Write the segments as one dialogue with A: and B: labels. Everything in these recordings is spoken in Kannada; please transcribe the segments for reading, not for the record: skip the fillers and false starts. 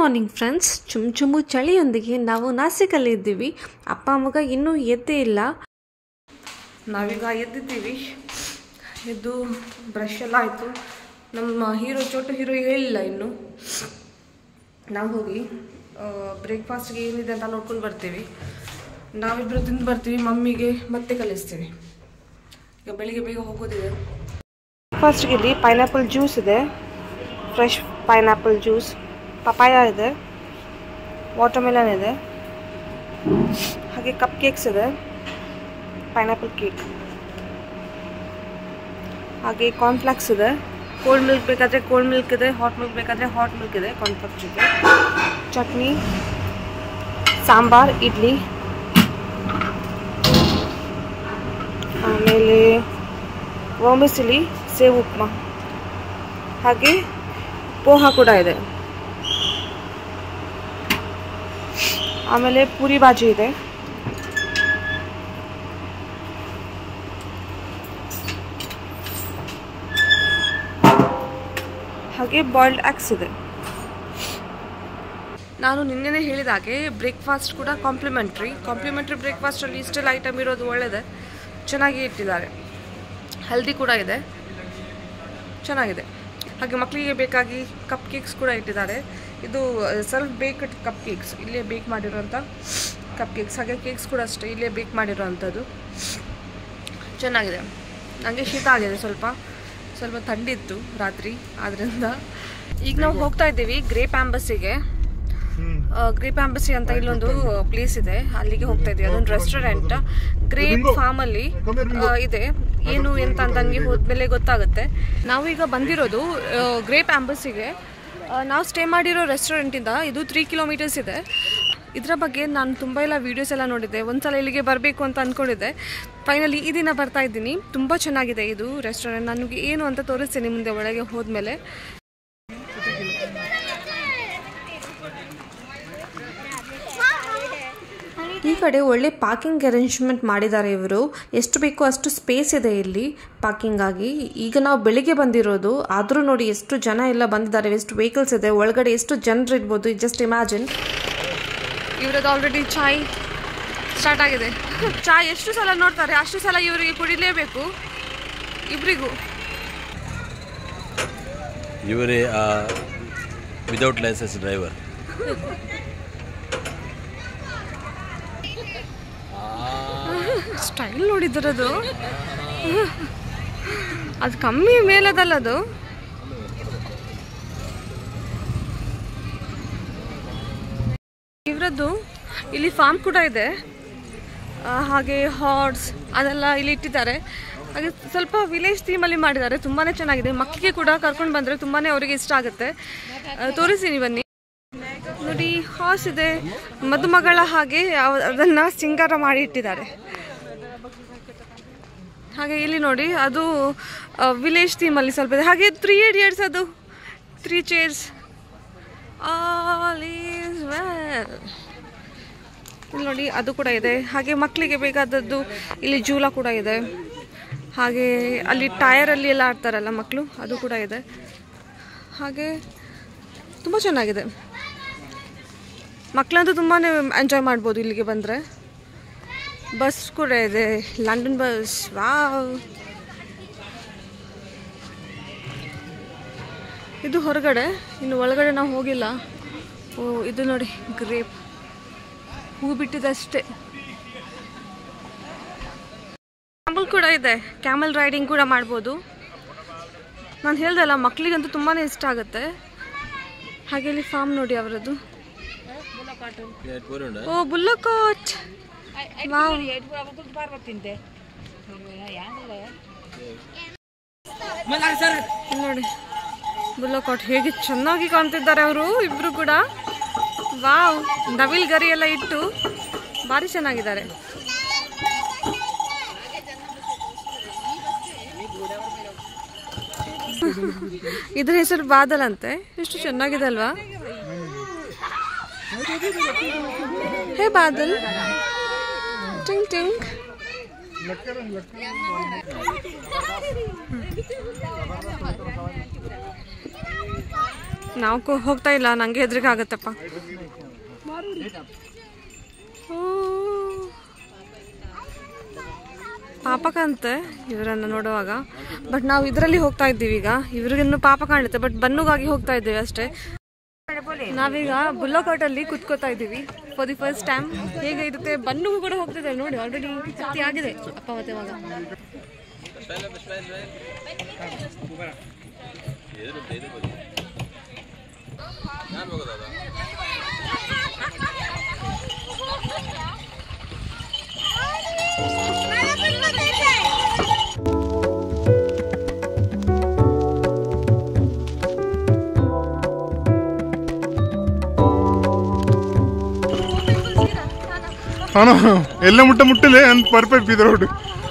A: Morning friends. ಚುಮು ಚಳಿಯೊಂದಿಗೆ ನಾವು ನಾಸಿಕಲ್ಲಿ ಇದ್ದೀವಿ. ಅಪ್ಪ ಮಗ ಇನ್ನೂ ಎದ್ದೇ ಇಲ್ಲ. ನಾವೀಗ ಎದ್ದಿದ್ದೀವಿ. ಎದ್ದು ಬ್ರಷ್ ಎಲ್ಲ ಆಯಿತು. ನಮ್ಮ ಚೋಟು ಹೀರೋ ಹೇಳಿಲ್ಲ ಇನ್ನು. ನಾವು ಹೋಗಿ ಬ್ರೇಕ್ಫಾಸ್ಟ್ಗೆ ಏನಿದೆ ಅಂತ ನೋಡ್ಕೊಂಡು ಬರ್ತೀವಿ. ನಾವಿಬ್ಬರು ತಿಂದು ಬರ್ತೀವಿ, ಮಮ್ಮಿಗೆ ಮತ್ತೆ ಕಲಿಸ್ತೀವಿ. ಈಗ ಬೆಳಿಗ್ಗೆ ಬೇಗ ಹೋಗೋದಿದೆ. ಬ್ರೇಕ್ಫಾಸ್ಟ್ಗೆ ಇಲ್ಲಿ ಪೈನಾಪಲ್ ಜ್ಯೂಸ್ ಇದೆ, ಫ್ರೆಶ್ ಪೈನಾಪಲ್ ಜ್ಯೂಸ್, ಪಪಾಯ ಇದೆ, ವಾಟರ್ಮೆಲನ್ ಇದೆ, ಹಾಗೆ ಕಪ್ ಕೇಕ್ಸ್ ಇದೆ, ಪೈನಾಪಲ್ ಕೇಕ್, ಹಾಗೆ ಕಾರ್ನ್ಫ್ಲಾಕ್ಸ್ ಇದೆ, ಕೋಲ್ಡ್ ಮಿಲ್ಕ್ ಬೇಕಾದರೆ ಕೋಲ್ಡ್ ಮಿಲ್ಕ್ ಇದೆ, ಹಾಟ್ ಮಿಲ್ಕ್ ಬೇಕಾದರೆ ಹಾಟ್ ಮಿಲ್ಕ್ ಇದೆ ಕಾರ್ನ್ಫ್ಲಾಕ್ಸ್ ಜೊತೆ, ಚಟ್ನಿ, ಸಾಂಬಾರ್, ಇಡ್ಲಿ, ಆಮೇಲೆ ವರ್ಮಿಸೆಲಿ, ಸೇವು ಉಪ್ಮಾ, ಹಾಗೆ ಪೋಹಾ ಕೂಡ ಇದೆ, ಆಮೇಲೆ ಪೂರಿ ಬಾಜಿ ಇದೆ, ಹಾಗೆ ಬಾಯ್ಲ್ಡ್ ಎಗ್ಸ್ ಇದೆ. ನಾನು ನಿನ್ನೆನೇ ಹೇಳಿದ ಹಾಗೆ ಬ್ರೇಕ್ಫಾಸ್ಟ್ ಕೂಡ ಕಾಂಪ್ಲಿಮೆಂಟ್ರಿ ಬ್ರೇಕ್ಫಾಸ್ಟಲ್ಲಿ ಇಷ್ಟೆಲ್ಲ ಐಟಮ್ ಇರೋದು ಒಳ್ಳೆಯದೇ. ಚೆನ್ನಾಗಿ ಇಟ್ಟಿದ್ದಾರೆ, ಹೆಲ್ದಿ ಕೂಡ ಇದೆ, ಚೆನ್ನಾಗಿದೆ. ಹಾಗೆ ಮಕ್ಕಳಿಗೆ ಬೇಕಾಗಿ ಕಪ್ ಕೇಕ್ಸ್ ಕೂಡ ಇಟ್ಟಿದ್ದಾರೆ. ಇದು ಸೆಲ್ಫ್ ಬೇಕ್ಡ್ ಕಪ್ ಕೇಕ್ಸ್, ಇಲ್ಲೇ ಬೇಕ್ ಮಾಡಿರೋಂಥ ಕಪ್ ಕೇಕ್ಸ್. ಹಾಗೆ ಕೇಕ್ಸ್ ಕೂಡ ಅಷ್ಟೇ ಇಲ್ಲೇ ಬೇಕ್ ಮಾಡಿರೋವಂಥದ್ದು. ಚೆನ್ನಾಗಿದೆ. ನನಗೆ ಶೀತ ಆಗಿದೆ, ಸ್ವಲ್ಪ ಥಂಡಿತ್ತು ರಾತ್ರಿ, ಆದ್ದರಿಂದ ಈಗ ನಾವು ಹೋಗ್ತಾ ಇದ್ದೀವಿ ಗ್ರೇಪ್ ಆಂಬಸಿಗೆ. ಗ್ರೇಪ್ ಆಂಬಸಿ ಅಂತ ಇಲ್ಲೊಂದು ಪ್ಲೇಸ್ ಇದೆ, ಅಲ್ಲಿಗೆ ಹೋಗ್ತಾ ಇದ್ದೀವಿ. ಅದೊಂದು ರೆಸ್ಟೋರೆಂಟ್ ಗ್ರೇಪ್ ಫಾರ್ಮಲ್ಲಿ ಇದೆ. ಏನು ಎಂತ ಅಂತ ನನಗೆ ಹೋದ್ಮೇಲೆ ಗೊತ್ತಾಗುತ್ತೆ. ನಾವೀಗ ಬಂದಿರೋದು ಗ್ರೇಪ್ ಆಂಬಸಿಗೆ. ನಾವು ಸ್ಟೇ ಮಾಡಿರೋ ರೆಸ್ಟೋರೆಂಟಿಂದ ಇದು 3 ಕಿಲೋಮೀಟರ್ಸ್ ಇದೆ. ಇದರ ಬಗ್ಗೆ ನಾನು ತುಂಬ ಎಲ್ಲ ವೀಡಿಯೋಸ್ ಎಲ್ಲ ನೋಡಿದ್ದೆ. ಒಂದ್ಸಲ ಇಲ್ಲಿಗೆ ಬರಬೇಕು ಅಂತ ಅಂದ್ಕೊಂಡಿದ್ದೆ. ಫೈನಲಿ ಈ ದಿನ ಬರ್ತಾ ಇದ್ದೀನಿ. ತುಂಬ ಚೆನ್ನಾಗಿದೆ ಇದು ರೆಸ್ಟೋರೆಂಟ್. ನನಗೆ ಏನು ಅಂತ ತೋರಿಸ್ತೀನಿ ಮುಂದೆ ಒಳಗೆ ಹೋದ್ಮೇಲೆ. ಈ ಕಡೆ ಒಳ್ಳೆ ಪಾರ್ಕಿಂಗ್ ಅರೇಂಜ್ಮೆಂಟ್ ಮಾಡಿದ್ದಾರೆ ಇವರು. ಎಷ್ಟು ಬೇಕೋ ಅಷ್ಟು ಸ್ಪೇಸ್ ಇದೆ ಇಲ್ಲಿ ಪಾರ್ಕಿಂಗ್ ಆಗಿ. ಈಗ ನಾವು ಬೆಳಿಗ್ಗೆ ಬಂದಿರೋದು, ಆದರೂ ನೋಡಿ ಎಷ್ಟು ಜನ ಎಲ್ಲ ಬಂದಿದ್ದಾರೆ, ಎಷ್ಟು ವೆಹಿಕಲ್ಸ್ ಇದೆ, ಒಳಗಡೆ ಎಷ್ಟು ಜನರು ಇರ್ಬೋದು, ಜಸ್ಟ್ ಇಮ್ಯಾಜಿನ್. ಇವರದ್ದು ಆಲ್ರೆಡಿ ಚಾಯ್ ಸ್ಟಾರ್ಟ್ ಆಗಿದೆ. ಚಾಯ್ ಎಷ್ಟು ಸಲ ನೋಡ್ತಾರೆ ಅಷ್ಟು ಸಲ ಇವರಿಗೆ ಕುಡಿಲೇಬೇಕು, ಇಬ್ಬರಿಗೂ.
B: ಇವರೇ ವಿದೌಟ್ ಲೈಸೆನ್ಸ್ ಡ್ರೈವರ್.
A: ಸ್ಟೈಲ್ ನೋಡಿದ್ರದು, ಅದು ಕಮ್ಮಿ ಮೇಲದಲ್ಲ ಅದು. ಇವರದ್ದು ಇಲ್ಲಿ ಫಾರ್ಮ್ ಕೂಡ ಇದೆ, ಹಾಗೆ ಹಾರ್ಸ್ ಅದೆಲ್ಲ ಇಲ್ಲಿ ಇಟ್ಟಿದ್ದಾರೆ. ಹಾಗೆ ಸ್ವಲ್ಪ ವಿಲೇಜ್ ಥೀಮಲ್ಲಿ ಮಾಡಿದ್ದಾರೆ. ತುಂಬಾ ಚೆನ್ನಾಗಿದೆ. ಮಕ್ಕಳಿಗೆ ಕೂಡ ಕರ್ಕೊಂಡು ಬಂದರೆ ತುಂಬಾ ಅವರಿಗೆ ಇಷ್ಟ ಆಗುತ್ತೆ. ತೋರಿಸ್ತೀನಿ ಬನ್ನಿ. ನೋಡಿ, ಹಾರ್ಸ್ ಇದೆ, ಮದುಮಗಳ ಹಾಗೆ ಅದನ್ನು ಸಿಂಗಾರ ಮಾಡಿ ಇಟ್ಟಿದ್ದಾರೆ. ಹಾಗೆ ಇಲ್ಲಿ ನೋಡಿ, ಅದು ವಿಲೇಜ್ ಥೀಮಲ್ಲಿ ಸ್ವಲ್ಪ ಇದೆ. ಹಾಗೆ 3 Idiots, ಅದು 3 chairs, ಆಲ್ ಈಸ್ ವೆಲ್. ಇಲ್ಲಿ ನೋಡಿ, ಅದು ಕೂಡ ಇದೆ. ಹಾಗೆ ಮಕ್ಕಳಿಗೆ ಬೇಕಾದದ್ದು ಇಲ್ಲಿ ಜೂಲ ಕೂಡ ಇದೆ. ಹಾಗೆ ಅಲ್ಲಿ ಟಯರಲ್ಲಿ ಎಲ್ಲ ಆಡ್ತಾರಲ್ಲ ಮಕ್ಕಳು, ಅದು ಕೂಡ ಇದೆ. ಹಾಗೆ ತುಂಬ ಚೆನ್ನಾಗಿದೆ. ಮಕ್ಕಳಂತೂ ತುಂಬಾ ಎಂಜಾಯ್ ಮಾಡ್ಬೋದು ಇಲ್ಲಿಗೆ ಬಂದರೆ. ಬಸ್ ಕೂಡ ಇದೆ, ಲಂಡನ್ ಬಸ್. ವಾವ್, ಇದು ಹೊರಗಡೆ, ಇನ್ನು ಒಳಗಡೆ ನಾವು ಹೋಗಿಲ್ಲ. ಓ, ಇದು ನೋಡಿ ಗ್ರೇಪ್ ಹೂ ಬಿಟ್ಟಿದೆ ಅಷ್ಟೇ. ಕ್ಯಾಮಲ್ ಕೂಡ ಇದೆ, ಕ್ಯಾಮಲ್ ರೈಡಿಂಗ್ ಕೂಡ ಮಾಡ್ಬೋದು. ನಾನು ಹೇಳ್ದಲ್ಲ, ಮಕ್ಕಳಿಗಂತೂ ತುಂಬಾ ಇಷ್ಟ ಆಗುತ್ತೆ. ಹಾಗೆ ಇಲ್ಲಿ ಫಾರ್ಮ್ ನೋಡಿ ಅವರದ್ದು. ಓ, ಬುಲ್ಲಕಾಟ್. ನೋಡಿ ಬುಲ್ಲಕಾಟ್ ಹೇಗೆ ಚೆನ್ನಾಗಿ ಕಾಣ್ತಿದ್ದಾರೆ ಅವರು ಇಬ್ರು ಕೂಡ. ವಾವ್, ನವಿಲ್ ಗರಿ ಎಲ್ಲ ಇಟ್ಟು ಭಾರಿ ಚೆನ್ನಾಗಿದ್ದಾರೆ. ಇದ್ರ ಹೆಸರು ಬಾದಲ್ ಅಂತೆ. ಎಷ್ಟು ಚೆನ್ನಾಗಿದೆ ಅಲ್ವಾ? ಹೇ ಬಾದಲ್, ಟಿಂಗ್ ಟಿಂಗ್. ನಾವು ಹೋಗ್ತಾ ಇಲ್ಲ, ನನಗೆ ಹೆದರಿಕೆ ಆಗುತ್ತಪ್ಪ. ಪಾಪಕ್ಕಂತೆ ಇವರನ್ನು ನೋಡುವಾಗ. ಬಟ್ ನಾವು ಇದರಲ್ಲಿ ಹೋಗ್ತಾ ಇದ್ದೀವಿ ಈಗ. ಇವ್ರಿಗಿನ್ನು ಪಾಪ ಕಾಣುತ್ತೆ, ಬಟ್ ಬನ್ನುಗಾಗಿ ಹೋಗ್ತಾ ಇದ್ದೀವಿ ಅಷ್ಟೇ. ನಾವೀಗ ಬುಲ್ಲಕೋಟಲ್ಲಿ ಕುತ್ಕೋತಾ ಇದ್ದೀವಿ ಫಾರ್ ದಿ ಫಸ್ಟ್ ಟೈಮ್. ಹೇಗೆ ಇರುತ್ತೆ, ಬನ್ನುಗೂ ಕೂಡ ಹೋಗ್ತಿದ್ದೇವೆ ನೋಡಿ. ಆಲ್ರೆಡಿ ಹತ್ತಿ ಆಗಿದೆ ಅಪ್ಪ ಮತ್ತೆ ಮಗ.
C: ആണോ? എല്ലാം മുട്ടില്ലേ പർഫെക്റ്റ് ഇതോട്.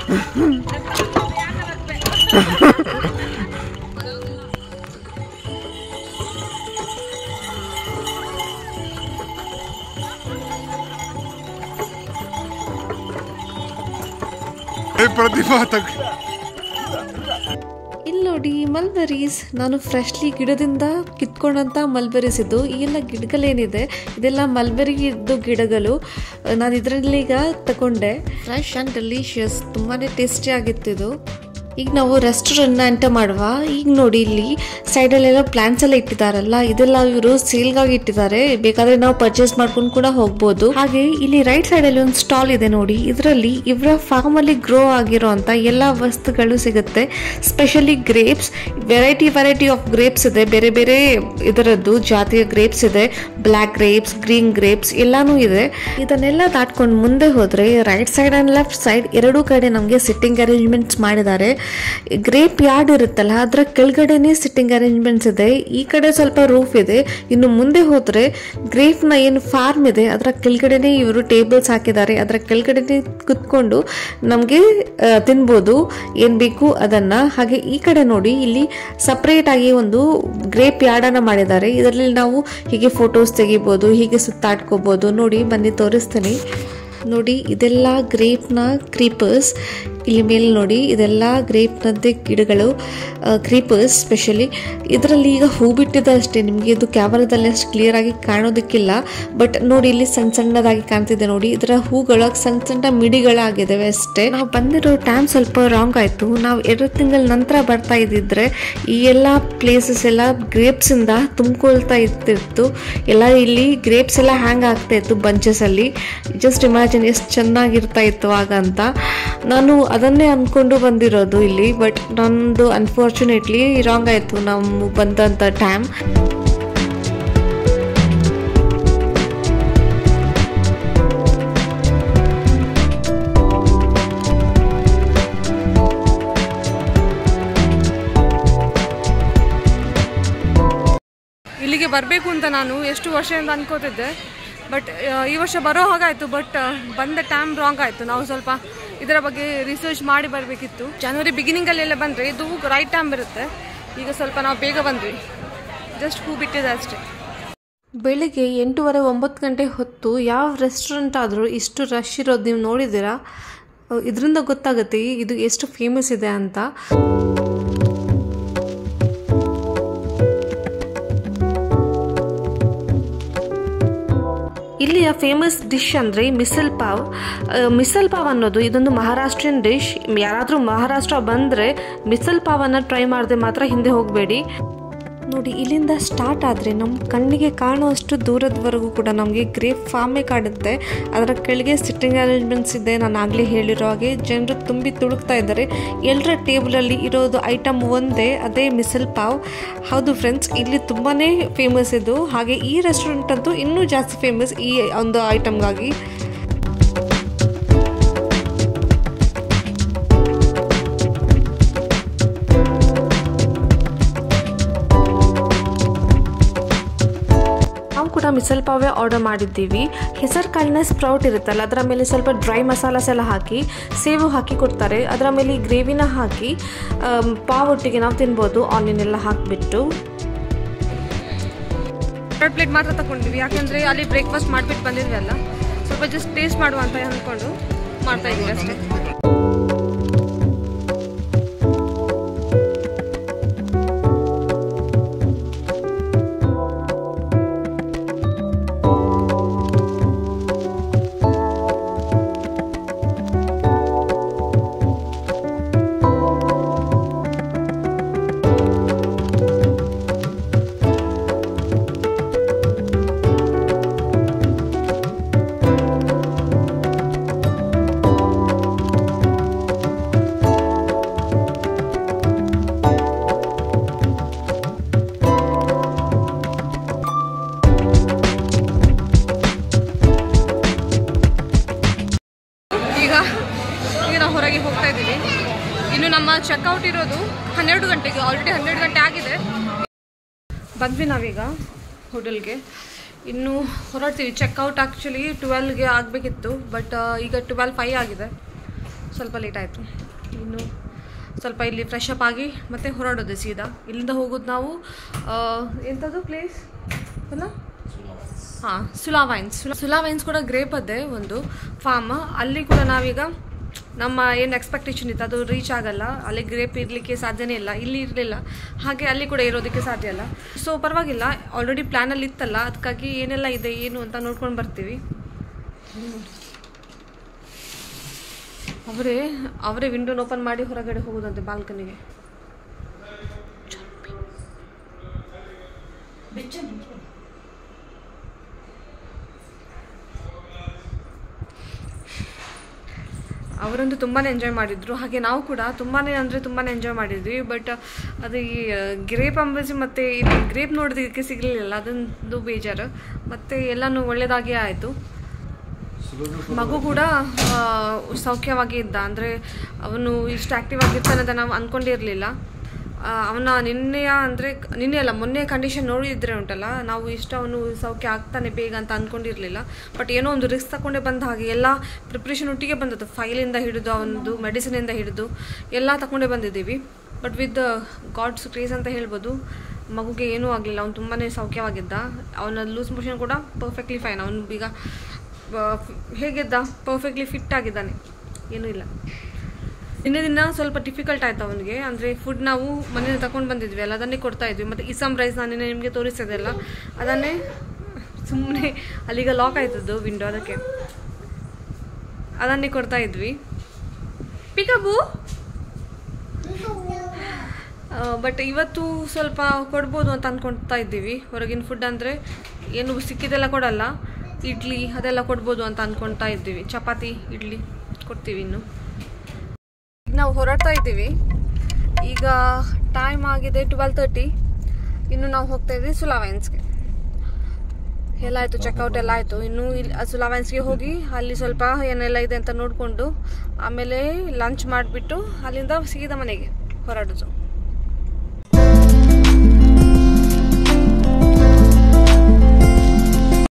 C: ಪ್ರತಿಭಾ
A: ಇಲ್ಲಿ ನೋಡಿ ಮಲ್ಬೆರೀಸ್. ನಾನು ಫ್ರೆಶ್ಲಿ ಗಿಡದಿಂದ ಕಿತ್ಕೊಂಡಂಥ ಮಲ್ಬೆರೀಸ್ ಇದು. ಈ ಎಲ್ಲ ಗಿಡಗಳೇನಿದೆ ಇದೆಲ್ಲ ಮಲ್ಬೆರಿ ಗಿಡಗಳು. ನಾನು ಇದರಲ್ಲಿ ಈಗ ತಗೊಂಡೆ. ಫ್ರೆಶ್ ಆ್ಯಂಡ್ ಡೆಲಿಷಿಯಸ್, ತುಂಬಾ ಟೇಸ್ಟಿ ಆಗಿತ್ತು ಇದು. ಈಗ ನಾವು ರೆಸ್ಟೋರೆಂಟ್ನ ಎಂಟರ್ ಮಾಡುವ. ಈಗ ನೋಡಿ ಇಲ್ಲಿ ಸೈಡಲ್ಲೆಲ್ಲ ಪ್ಲಾಂಟ್ಸ್ ಎಲ್ಲ ಇಟ್ಟಿದ್ದಾರಲ್ಲ, ಇದೆಲ್ಲ ಇವರು ಸೇಲ್ಗಾಗಿ ಇಟ್ಟಿದ್ದಾರೆ. ಬೇಕಾದ್ರೆ ನಾವು ಪರ್ಚೇಸ್ ಮಾಡ್ಕೊಂಡು ಕೂಡ ಹೋಗ್ಬೋದು. ಹಾಗೆ ಇಲ್ಲಿ ರೈಟ್ ಸೈಡ್ ಅಲ್ಲಿ ಒಂದು ಸ್ಟಾಲ್ ಇದೆ ನೋಡಿ. ಇದರಲ್ಲಿ ಇವರ ಫಾರ್ಮ್ ಅಲ್ಲಿ ಗ್ರೋ ಆಗಿರುವಂತ ಎಲ್ಲಾ ವಸ್ತುಗಳು ಸಿಗುತ್ತೆ. Specially grapes, variety of grapes ಇದೆ. ಬೇರೆ ಬೇರೆ ಇದರದ್ದು ಜಾತಿಯ ಗ್ರೇಪ್ಸ್ ಇದೆ. ಬ್ಲ್ಯಾಕ್ ಗ್ರೇಪ್ಸ್, ಗ್ರೀನ್ ಗ್ರೇಪ್ಸ್ ಎಲ್ಲಾನು ಇದೆ. ಇದನ್ನೆಲ್ಲ ದಾಟ್ಕೊಂಡು ಮುಂದೆ ಹೋದ್ರೆ right side and left side ಎರಡೂ ಕಡೆ ನಮಗೆ ಸಿಟ್ಟಿಂಗ್ ಅರೇಂಜ್ಮೆಂಟ್ಸ್ ಮಾಡಿದ್ದಾರೆ. ಗ್ರೇಪ್ ಯಾರ್ಡ್ ಇರುತ್ತಲ್ಲ ಅದರ ಕೆಳಗಡೆನೆ ಸಿಟ್ಟಿಂಗ್ ಅರೇಂಜ್ಮೆಂಟ್ಸ್ ಇದೆ. ಈ ಕಡೆ ಸ್ವಲ್ಪ ರೂಫ್ ಇದೆ. ಇನ್ನು ಮುಂದೆ ಹೋದ್ರೆ ಗ್ರೇಪ್ ನ ಏನು ಫಾರ್ಮ್ ಇದೆ ಅದರ ಕೆಳಗಡೆನೆ ಇವರು ಟೇಬಲ್ಸ್ ಹಾಕಿದ್ದಾರೆ. ಅದರ ಕೆಳಗಡೆನೆ ಕುತ್ಕೊಂಡು ನಮ್ಗೆ ತಿನ್ಬೋದು ಏನ್ ಬೇಕು ಅದನ್ನ. ಹಾಗೆ ಈ ಕಡೆ ನೋಡಿ ಇಲ್ಲಿ ಸಪರೇಟ್ ಆಗಿ ಒಂದು ಗ್ರೇಪ್ ಯಾರ್ಡ್ ಅನ್ನ ಮಾಡಿದ್ದಾರೆ. ಇದರಲ್ಲಿ ನಾವು ಹೀಗೆ ಫೋಟೋಸ್ ತೆಗಿಬಹುದು, ಹೀಗೆ ಸುತ್ತಾಡ್ಕೋಬಹುದು. ನೋಡಿ ಬನ್ನಿ ತೋರಿಸ್ತೀನಿ. ನೋಡಿ ಇದೆಲ್ಲ ಗ್ರೇಪ್ನ ಕ್ರೀಪರ್ಸ್. ಇಲ್ಲಿ ಮೇಲೆ ನೋಡಿ ಇದೆಲ್ಲ ಗ್ರೇಪ್ನದ್ದೇ ಗಿಡಗಳು, ಕ್ರೀಪರ್ಸ್ ಸ್ಪೆಷಲಿ. ಇದರಲ್ಲಿ ಈಗ ಹೂ ಬಿಟ್ಟಿದೆ ಅಷ್ಟೇ. ನಿಮಗೆ ಇದು ಕ್ಯಾಮರಾದಲ್ಲಿ ಅಷ್ಟು ಕ್ಲಿಯರ್ ಆಗಿ ಕಾಣೋದಕ್ಕಿಲ್ಲ, ಬಟ್ ನೋಡಿ ಇಲ್ಲಿ ಸಣ್ಣ ಸಣ್ಣದಾಗಿ ಕಾಣ್ತಿದೆ ನೋಡಿ. ಇದರ ಹೂಗಳ ಸಣ್ಣ ಸಣ್ಣ ಮಿಡಿಗಳಾಗಿದ್ದಾವೆ ಅಷ್ಟೇ. ನಾವು ಬಂದಿರೋ ಟೈಮ್ ಸ್ವಲ್ಪ ರಾಂಗ್ ಆಯ್ತು. ನಾವು 2 ತಿಂಗಳ ನಂತರ ಬರ್ತಾ ಇದ್ದಿದ್ರೆ ಈ ಎಲ್ಲ ಪ್ಲೇಸಸ್ ಎಲ್ಲ ಗ್ರೇಪ್ಸ್ ಇಂದ ತುಂಬಿಕೊಳ್ತಾ ಇರ್ತಿತ್ತು ಎಲ್ಲ. ಇಲ್ಲಿ ಗ್ರೇಪ್ಸ್ ಎಲ್ಲ ಹ್ಯಾಂಗ್ ಆಗ್ತಾ ಇತ್ತು ಬಂಚಸ್ ಅಲ್ಲಿ. ಜಸ್ಟ್ ಇಮ್ಯಾಜಿನ್ ಎಷ್ಟು ಚೆನ್ನಾಗಿರ್ತಾ ಇತ್ತು ಆಗ ಅಂತ. ನಾನು ಅದನ್ನೇ ಅನ್ಕೊಂಡು ಬಂದಿರೋದು ಇಲ್ಲಿ, ಬಟ್ ನಂದು ಅನ್ಫಾರ್ಚುನೇಟ್ಲಿ ರಾಂಗ್ ಆಯ್ತು ನಾವು ಬಂದಂತ ಟೈಮ್. ಇಲ್ಲಿಗೆ ಬರಬೇಕು ಅಂತ ನಾನು ಎಷ್ಟು ವರ್ಷದಿಂದ ಅನ್ಕೋತಿದ್ದೆ, ಬಟ್ ಈ ವರ್ಷ ಬರೋ ಹಾಗಾಯಿತು. ಬಟ್ ಬಂದ ಟೈಮ್ ರಾಂಗ್ ಆಯಿತು. ನಾವು ಸ್ವಲ್ಪ ಇದರ ಬಗ್ಗೆ ರಿಸರ್ಚ್ ಮಾಡಿ ಬರಬೇಕಿತ್ತು. ಜನವರಿ ಬಿಗಿನಿಂಗಲ್ಲೆಲ್ಲ ಬಂದರೆ ಇದು ರೈಟ್ ಟೈಮ್ ಇರುತ್ತೆ. ಈಗ ಸ್ವಲ್ಪ ನಾವು ಬೇಗ ಬಂದ್ವಿ, ಜಸ್ಟ್ ಹೂ ಬಿಟ್ಟಿದೆ ಅಷ್ಟೇ. ಬೆಳಿಗ್ಗೆ 8:30-9 ಗಂಟೆ ಹೊತ್ತು ಯಾವ ರೆಸ್ಟೋರೆಂಟ್ ಆದರೂ ಇಷ್ಟು ರಶ್ ಇರೋದು ನೀವು ನೋಡಿದ್ದೀರಾ? ಇದರಿಂದ ಗೊತ್ತಾಗುತ್ತೆ ಇದು ಎಷ್ಟು ಫೇಮಸ್ ಇದೆ ಅಂತ. ಇಲ್ಲಿಯ ಫೇಮಸ್ ಡಿಶ್ ಅಂದರೆ ಮಿಸಲ್ ಪಾವ್. ಮಿಸಲ್ ಪಾವ್ ಅನ್ನೋದು ಇದೊಂದು ಮಹಾರಾಷ್ಟ್ರೀಯನ್ ಡಿಶ್. ಯಾರಾದರೂ ಮಹಾರಾಷ್ಟ್ರ ಬಂದರೆ ಮಿಸಲ್ ಪಾವನ್ನು ಟ್ರೈ ಮಾಡದೆ ಮಾತ್ರ ಹಿಂದೆ ಹೋಗಬೇಡಿ. ನೋಡಿ ಇಲ್ಲಿಂದ ಸ್ಟಾರ್ಟ್ ಆದರೆ ನಮ್ಮ ಕಣ್ಣಿಗೆ ಕಾಣುವಷ್ಟು ದೂರದವರೆಗೂ ಕೂಡ ನಮಗೆ ಗ್ರೇಪ್ ಫಾರ್ಮೇ ಕಾಣುತ್ತೆ. ಅದರ ಕೆಳಗೆ ಸಿಟ್ಟಿಂಗ್ ಅರೇಂಜ್ಮೆಂಟ್ಸ್ ಇದೆ. ನಾನು ಆಗಲೇ ಹೇಳಿರೋ ಹಾಗೆ ಜನರು ತುಂಬಿ ತುಳುಕ್ತಾ ಇದ್ದಾರೆ. ಎಲ್ಲರ ಟೇಬಲಲ್ಲಿ ಇರೋದು ಐಟಮ್ ಒಂದೇ, ಅದೇ ಮಿಸಲ್ ಪಾವ್. ಹೌದು ಫ್ರೆಂಡ್ಸ್, ಇಲ್ಲಿ ತುಂಬಾ ಫೇಮಸ್ ಇದು. ಹಾಗೆ ಈ ರೆಸ್ಟೋರೆಂಟ್ ಅಂತೂ ಇನ್ನೂ ಜಾಸ್ತಿ ಫೇಮಸ್ ಈ ಒಂದು ಐಟಮ್ಗಾಗಿ. ಕೂಡ ಮಿಸಲ್ ಪಾವೇ ಆರ್ಡರ್ ಮಾಡಿದ್ದೀವಿ. ಹೆಸರು ಕಾಳಿನ ಸ್ಪ್ರೌಟ್ ಇರುತ್ತಲ್ಲ ಅದರ ಮೇಲೆ ಸ್ವಲ್ಪ ಡ್ರೈ ಮಸಾಲಾಸ್ ಎಲ್ಲ ಹಾಕಿ ಸೇವು ಹಾಕಿ ಕೊಡ್ತಾರೆ. ಅದರ ಮೇಲೆ ಗ್ರೇವಿನ ಹಾಕಿ ಪಾವ್ ಒಟ್ಟಿಗೆ ನಾವು ತಿನ್ಬೋದು, ಆನಿಯನ್ ಎಲ್ಲ ಹಾಕಿಬಿಟ್ಟು. 2 ಪ್ಲೇಟ್ ಮಾತ್ರ ತಗೊಂಡಿವಿ, ಯಾಕೆಂದರೆ ಅಲ್ಲಿ ಬ್ರೇಕ್ಫಾಸ್ಟ್ ಮಾಡಿಬಿಟ್ಟು ಬಂದಿದ್ವಿ ಅಲ್ಲ, ಸ್ವಲ್ಪ ಜಸ್ಟ್ ಟೇಸ್ಟ್ ಮಾಡುವ ಅಂತ ಅಂದ್ಕೊಂಡು ಮಾಡ್ತಾ ಇದ್ದೀವಿ ಅಷ್ಟೇ. ಈಗ ನಾವು ಹೊರಗೆ ಹೋಗ್ತಾ ಇದ್ದೀವಿ. ಇನ್ನು ನಮ್ಮ ಚೆಕ್ಔಟ್ ಇರೋದು 12 ಗಂಟೆಗೆ. ಆಲ್ರೆಡಿ 12 ಗಂಟೆ ಆಗಿದೆ. ಬಂದ್ವಿ ನಾವೀಗ ಹೋಟೆಲ್ಗೆ. ಇನ್ನು ಹೊರಡ್ತೀವಿ. ಚೆಕ್ಔಟ್ ಆ್ಯಕ್ಚುಲಿ 12ಗೆ ಆಗಬೇಕಿತ್ತು, ಬಟ್ ಈಗ 12:05 ಆಗಿದೆ. ಸ್ವಲ್ಪ ಲೇಟ್ ಆಯಿತು. ಇನ್ನು ಸ್ವಲ್ಪ ಇಲ್ಲಿ ಫ್ರೆಶ್ ಅಪ್ ಆಗಿ ಮತ್ತೆ ಹೊರಡೋದು ಸೀದಾ. ಇಲ್ಲಿಂದ ಹೋಗೋದು ನಾವು ಎಂಥದ್ದು ಪ್ಲೇಸ್ ಅಲ್ಲ, ಹಾಂ, ಸುಲಾವೈನ್ಸ್ ಕೂಡ ಗ್ರೇಪ್ ಅದೇ ಒಂದು ಫಾರ್ಮ್. ಅಲ್ಲಿ ಕೂಡ ನಾವೀಗ ನಮ್ಮ ಏನು ಎಕ್ಸ್ಪೆಕ್ಟೇಷನ್ ಇತ್ತು ಅದು ರೀಚ್ ಆಗಲ್ಲ. ಅಲ್ಲಿ ಗ್ರೇಪ್ ಇರಲಿಕ್ಕೆ ಸಾಧ್ಯನೇ ಇಲ್ಲ, ಇಲ್ಲಿ ಇರಲಿಲ್ಲ, ಹಾಗೆ ಅಲ್ಲಿ ಕೂಡ ಇರೋದಕ್ಕೆ ಸಾಧ್ಯ ಇಲ್ಲ. ಸೊ ಪರವಾಗಿಲ್ಲ, ಆಲ್ರೆಡಿ ಪ್ಲ್ಯಾನಲ್ಲಿ ಇತ್ತಲ್ಲ, ಅದಕ್ಕಾಗಿ ಏನೆಲ್ಲ ಇದೆ ಏನು ಅಂತ ನೋಡ್ಕೊಂಡು ಬರ್ತೀವಿ. ಅವರೇ ವಿಂಡೋನ ಓಪನ್ ಮಾಡಿ ಹೊರಗಡೆ ಹೋಗೋದಂತೆ ಬಾಲ್ಕನಿಗೆ. ಅವರಂತೂ ತುಂಬಾ ಎಂಜಾಯ್ ಮಾಡಿದ್ರು, ಹಾಗೆ ನಾವು ಕೂಡ ತುಂಬಾ ಎಂಜಾಯ್ ಮಾಡಿದ್ವಿ. ಬಟ್ ಅದು ಈ ಗ್ರೇಪ್ ಅಂಬಸಿ ಮತ್ತು ಇಲ್ಲಿ ಗ್ರೇಪ್ ನೋಡೋದಕ್ಕೆ ಸಿಗಲಿಲ್ಲ, ಅದೊಂದು ಬೇಜಾರು. ಮತ್ತು ಎಲ್ಲನೂ ಒಳ್ಳೆಯದಾಗೇ ಆಯಿತು. ಮಗು ಕೂಡ ಸೌಖ್ಯವಾಗಿ ಇದ್ದ. ಅಂದರೆ ಅವನು ಇಷ್ಟು ಆ್ಯಕ್ಟಿವ್ ಆಗಿರ್ತಾನೆ ಅಂತ ನಾವು ಅಂದ್ಕೊಂಡಿರಲಿಲ್ಲ. ಅವನ ನಿನ್ನೆ ಅಲ್ಲ ಮೊನ್ನೆ ಕಂಡೀಷನ್ ನೋಡಿದ್ರೆ ಉಂಟಲ್ಲ, ನಾವು ಇಷ್ಟು ಅವನು ಸೌಖ್ಯ ಆಗ್ತಾನೆ ಬೇಗ ಅಂತ ಅಂದ್ಕೊಂಡಿರಲಿಲ್ಲ. ಬಟ್ ಏನೋ ಒಂದು ರಿಸ್ಕ್ ತಗೊಂಡೇ ಬಂದ ಹಾಗೆ ಎಲ್ಲ ಪ್ರಿಪ್ರೇಷನ್ ಒಟ್ಟಿಗೆ ಬಂದದ್ದು. ಫೈಲಿಂದ ಹಿಡಿದು ಅವನದು ಮೆಡಿಸಿನಿಂದ ಹಿಡಿದು ಎಲ್ಲ ತಗೊಂಡೇ ಬಂದಿದ್ದೀವಿ. ಬಟ್ ವಿತ್ ಗಾಡ್ಸ್ ಗ್ರೇಸ್ ಅಂತ ಹೇಳ್ಬೋದು, ಮಗುಗೆ ಏನೂ ಆಗಲಿಲ್ಲ. ಅವನು ತುಂಬಾ ಸೌಖ್ಯವಾಗಿದ್ದ. ಅವನ ಲೂಸ್ ಮೋಷನ್ ಕೂಡ ಪರ್ಫೆಕ್ಟ್ಲಿ ಫೈನ್. ಅವನು ಈಗ ಹೇಗಿದ್ದ, ಪರ್ಫೆಕ್ಟ್ಲಿ ಫಿಟ್ ಆಗಿದ್ದಾನೆ, ಏನೂ ಇಲ್ಲ. ದಿನ ದಿನ ಸ್ವಲ್ಪ ಡಿಫಿಕಲ್ಟ್ ಆಯಿತು ಅವನಿಗೆ. ಅಂದರೆ ಫುಡ್ ನಾವು ಮನೇಲಿ ತಗೊಂಡು ಬಂದಿದ್ವಿ ಅಲ್ಲ, ಅದನ್ನೇ ಕೊಡ್ತಾ ಇದ್ವಿ. ಮತ್ತು ಇಸಮ್ ರೈಸ್ ನಾನು ನಿಮಗೆ ತೋರಿಸಿದೆಲ್ಲ, ಅದನ್ನೇ ಸುಮ್ಮನೆ ಅಲ್ಲಿಗ ಲಾಕ್ ಆಯ್ತದ್ದು ವಿಂಡೋ, ಅದನ್ನೇ ಕೊಡ್ತಾ ಇದ್ವಿ. ಪಿಕಬು ಬಟ್ ಇವತ್ತು ಸ್ವಲ್ಪ ಕೊಡ್ಬೋದು ಅಂತ ಅಂದ್ಕೊಳ್ತಾ ಇದ್ದೀವಿ. ಹೊರಗಿನ ಫುಡ್ ಅಂದರೆ ಏನು ಸಿಕ್ಕಿದೆಲ್ಲ ಕೊಡಲ್ಲ, ಇಡ್ಲಿ ಅದೆಲ್ಲ ಕೊಡ್ಬೋದು ಅಂತ ಅಂದ್ಕೊಳ್ತಾ ಇದ್ದೀವಿ. ಚಪಾತಿ ಇಡ್ಲಿ ಕೊಡ್ತೀವಿ. ಇನ್ನು ನಾವು ಹೊರಡ್ತಾ ಇದ್ದೀವಿ. ಈಗ ಟೈಮ್ ಆಗಿದೆ 12:30. ಇನ್ನು ನಾವು ಹೋಗ್ತಾ ಇದ್ದೀವಿ ಸುಲಾವೈನ್ಸ್ಗೆ. ಎಲ್ಲ ಆಯಿತು, ಚೆಕ್ಔಟ್ ಎಲ್ಲ ಆಯಿತು. ಇನ್ನು ಇಲ್ಲಿ ಸುಲಾವೈನ್ಸ್ಗೆ ಹೋಗಿ ಅಲ್ಲಿ ಸ್ವಲ್ಪ ಏನೆಲ್ಲ ಇದೆ ಅಂತ ನೋಡಿಕೊಂಡು ಆಮೇಲೆ ಲಂಚ್ ಮಾಡಿಬಿಟ್ಟು ಅಲ್ಲಿಂದ ಸೀದಾ ಮನೆಗೆ ಹೊರಡೋದು.